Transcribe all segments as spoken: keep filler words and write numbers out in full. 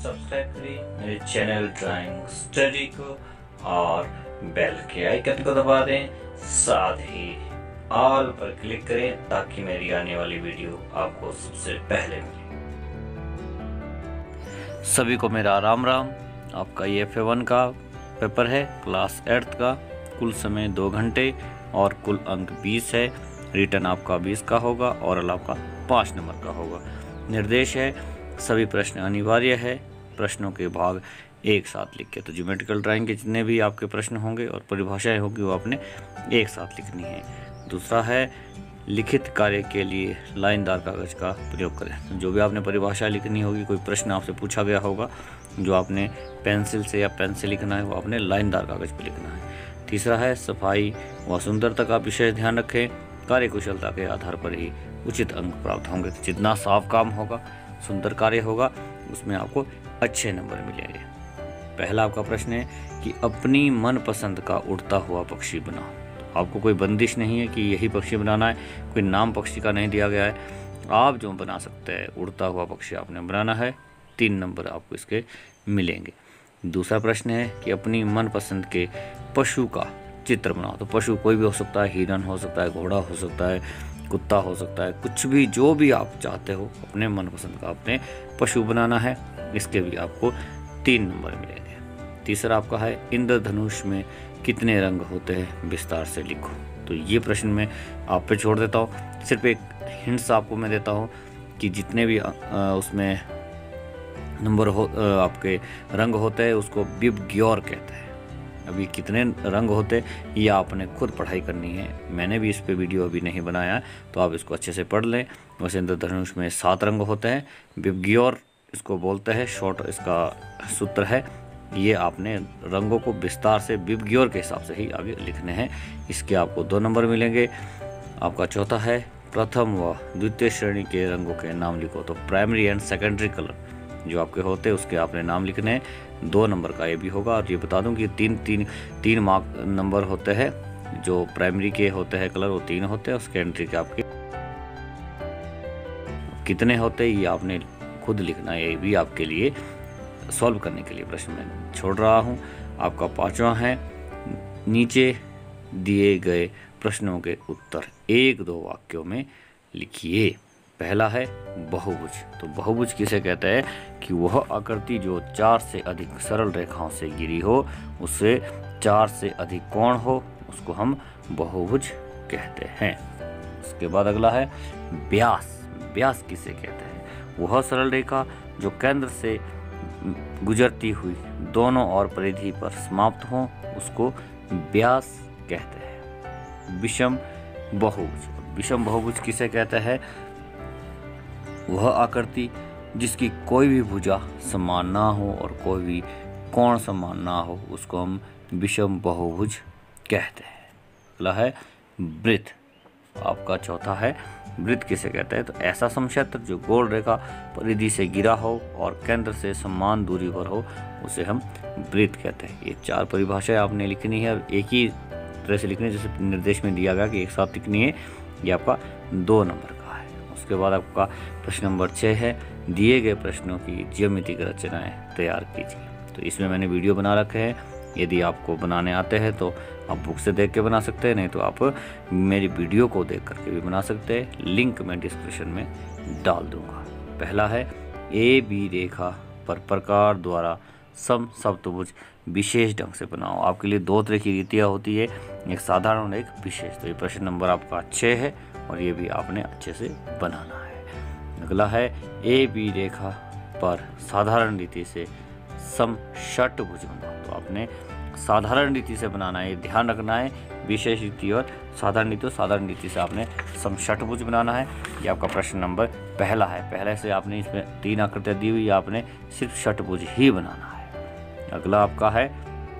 Subscribe करें मेरे channel drawing study को और बेल के आइकन को दबा दें, साथ ही ऑल पर क्लिक करें ताकि मेरी आने वाली वीडियो आपको सबसे पहले मिले। सभी को मेरा राम राम। आपका ये एफ ए वन का पेपर है, क्लास एट्थ का। कुल समय दो घंटे और कुल अंक बीस है। रिटर्न आपका बीस का होगा और अल आपका पाँच नंबर का होगा। निर्देश है सभी प्रश्न अनिवार्य है, प्रश्नों के भाग एक साथ लिख के। तो ज्योमेट्रिकल ड्राइंग के जितने भी आपके प्रश्न होंगे और परिभाषाएं होगी वो आपने एक साथ लिखनी है। दूसरा है लिखित कार्य के लिए लाइनदार कागज का प्रयोग करें। जो भी आपने परिभाषा लिखनी होगी, कोई प्रश्न आपसे पूछा गया होगा जो आपने पेंसिल से या पेन से लिखना है, वो आपने लाइनदार कागज पर लिखना है। तीसरा है सफाई व सुंदरता का विशेष ध्यान रखें। कार्यकुशलता के आधार पर ही उचित अंक प्राप्त होंगे। तो जितना साफ काम होगा, सुंदर कार्य होगा, उसमें आपको अच्छे नंबर मिलेंगे। पहला आपका प्रश्न है कि अपनी मनपसंद का उड़ता हुआ पक्षी बनाओ। तो आपको कोई बंदिश नहीं है कि यही पक्षी बनाना है, कोई नाम पक्षी का नहीं दिया गया है। आप जो बना सकते हैं उड़ता हुआ पक्षी आपने बनाना है। तीन नंबर आपको इसके मिलेंगे। दूसरा प्रश्न है कि अपनी मनपसंद के पशु का चित्र बनाओ। तो पशु कोई भी हो सकता है, हिरन हो सकता है, घोड़ा हो सकता है, कुत्ता हो सकता है, कुछ भी जो भी आप चाहते हो अपने मनपसंद का अपने पशु बनाना है। इसके भी आपको तीन नंबर मिलेंगे। तीसरा आपका है इंद्रधनुष में कितने रंग होते हैं, विस्तार से लिखो। तो ये प्रश्न मैं आप पे छोड़ देता हूँ। सिर्फ एक हिंट्स आपको मैं देता हूँ कि जितने भी उसमें नंबर हो आपके रंग होते हैं उसको विबग्योर कहते हैं। अभी कितने रंग होते ये आपने खुद पढ़ाई करनी है। मैंने भी इस पे वीडियो अभी नहीं बनाया, तो आप इसको अच्छे से पढ़ लें। वैसे इंद्रधनुष में सात रंग होते हैं, विबग्योर इसको बोलते हैं, शॉर्ट इसका सूत्र है। ये आपने रंगों को विस्तार से विबग्योर के हिसाब से ही आगे लिखने हैं। इसके आपको दो नंबर मिलेंगे। आपका चौथा है प्रथम व द्वितीय श्रेणी के रंगों के नाम लिखो। तो प्राइमरी एंड सेकेंडरी कलर जो आपके होते हैं उसके आपने नाम लिखने हैं। दो नंबर का ये भी होगा। और ये बता दूं कि तीन तीन तीन मार्क नंबर होते हैं। जो प्राइमरी के होते हैं कलर वो तीन होते हैं, और सेकेंडरी के आपके कितने होते हैं ये आपने खुद लिखना है। ये भी आपके लिए सॉल्व करने के लिए प्रश्न मैं छोड़ रहा हूँ। आपका पांचवा है नीचे दिए गए प्रश्नों के उत्तर एक दो वाक्यों में लिखिए। पहला है बहुभुज। तो बहुभुज किसे कहते हैं कि वह आकृति जो चार से अधिक सरल रेखाओं से घिरी हो, उससे चार से अधिक कोण हो, उसको हम बहुभुज कहते हैं। उसके बाद अगला है व्यास। व्यास किसे कहते हैं? वह सरल रेखा जो केंद्र से गुजरती हुई दोनों ओर परिधि पर समाप्त हो, उसको व्यास कहते हैं। विषम बहुभुज। विषम बहुभुज किसे कहते हैं? वह आकृति जिसकी कोई भी भुजा समान ना हो और कोई भी कोण समान ना हो, उसको हम विषम बहुभुज कहते हैं। अगला है वृत्त। आपका चौथा है वृत्त किसे कहते हैं? तो ऐसा समक्षेत्र जो गोल रेखा परिधि से घिरा हो और केंद्र से समान दूरी पर हो, उसे हम वृत्त कहते हैं। ये चार परिभाषाएं आपने लिखनी है और एक ही तरह से लिखनी है जैसे निर्देश में दिया गया कि एक साथ लिखनी है। ये आपका दो नंबर का है। उसके बाद आपका प्रश्न नंबर छः है दिए गए प्रश्नों की ज्यामितिक रचनाएं तैयार कीजिए। तो इसमें मैंने वीडियो बना रखे हैं। यदि आपको बनाने आते हैं तो आप बुक से देख के बना सकते हैं, नहीं तो आप मेरी वीडियो को देख करके भी बना सकते हैं। लिंक मैं डिस्क्रिप्शन में डाल दूंगा। पहला है ए बी रेखा पर प्रकार द्वारा सम सप्तभुज विशेष ढंग से बनाओ। आपके लिए दो तरह की रीतियाँ होती है, एक साधारण और एक विशेष। तो ये प्रश्न नंबर आपका छः है और ये भी आपने अच्छे से बनाना है। अगला है ए बी रेखा पर साधारण रीति से सम षटभुज बनाओ। तो आपने साधारण रीति से बनाना है, ध्यान रखना है। विशेष रीति और साधारण रीति, साधारण रीति से आपने सम षटभुज बनाना है। ये आपका प्रश्न नंबर पहला है। पहले से आपने इसमें तीन आकृतियाँ दी हुई, आपने सिर्फ षटभुज ही बनाना है। अगला आपका है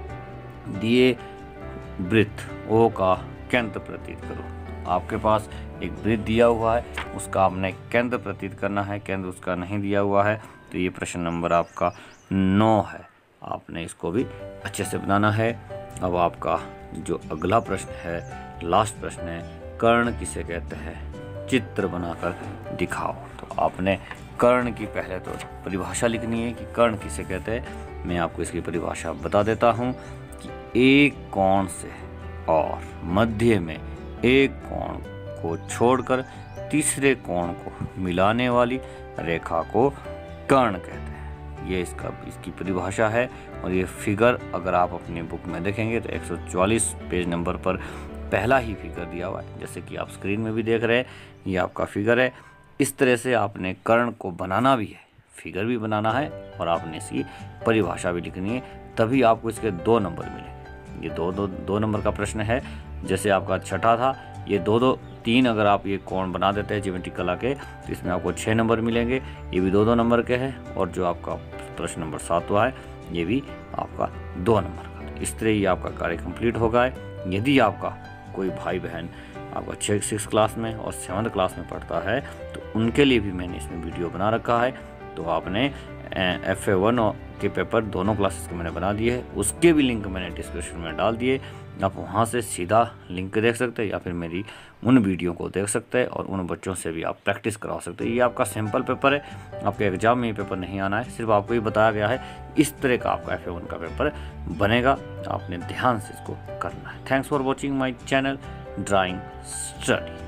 दिए वृत्त ओ का केंद्र प्रतीत करो। आपके पास एक वृत्त दिया हुआ है, उसका आपने केंद्र प्रतीत करना है। केंद्र उसका नहीं दिया हुआ है, तो ये प्रश्न नंबर आपका नौ है। आपने इसको भी अच्छे से बनाना है। अब आपका जो अगला प्रश्न है, लास्ट प्रश्न है, कर्ण किसे कहते हैं? चित्र बनाकर दिखाओ। तो आपने कर्ण की पहले तो परिभाषा लिखनी है कि कर्ण किसे कहते हैं। मैं आपको इसकी परिभाषा बता देता हूँ कि एक कोण से और मध्य में एक कोण को छोड़कर तीसरे कोण को मिलाने वाली रेखा को कर्ण कहते हैं। ये इसका इसकी परिभाषा है। और ये फिगर अगर आप अपनी बुक में देखेंगे तो एक सौ चौवालीस पेज नंबर पर पहला ही फिगर दिया हुआ है, जैसे कि आप स्क्रीन में भी देख रहे हैं। ये आपका फिगर है। इस तरह से आपने कर्ण को बनाना भी है, फिगर भी बनाना है और आपने इसकी परिभाषा भी लिखनी है, तभी आपको इसके दो नंबर मिलेंगे। ये दो दो दो नंबर का प्रश्न है। जैसे आपका छठा था, ये दो दो तीन अगर आप ये कोण बना देते हैं ज्योमेट्रिक कला के तो इसमें आपको छः नंबर मिलेंगे। ये भी दो दो नंबर के हैं। और जो आपका प्रश्न नंबर सातवां है ये भी आपका दो नंबर का। इस तरह ही आपका कार्य कंप्लीट होगा। यदि आपका कोई भाई बहन आपका छः सिक्स क्लास में और सेवन्थ क्लास में पढ़ता है तो उनके लिए भी मैंने इसमें वीडियो बना रखा है। तो आपने एफ ए वन के पेपर दोनों क्लासेस के मैंने बना दिए है, उसके भी लिंक मैंने डिस्क्रिप्शन में डाल दिए। आप वहाँ से सीधा लिंक देख सकते हैं या फिर मेरी उन वीडियो को देख सकते हैं और उन बच्चों से भी आप प्रैक्टिस करा सकते हैं। ये आपका सैम्पल पेपर है, आपके एग्जाम में ये पेपर नहीं आना है, सिर्फ आपको ये बताया गया है इस तरह का आपका एफ ए वन का पेपर बनेगा। आपने ध्यान से इसको करना है। Thanks for watching my channel drawing study.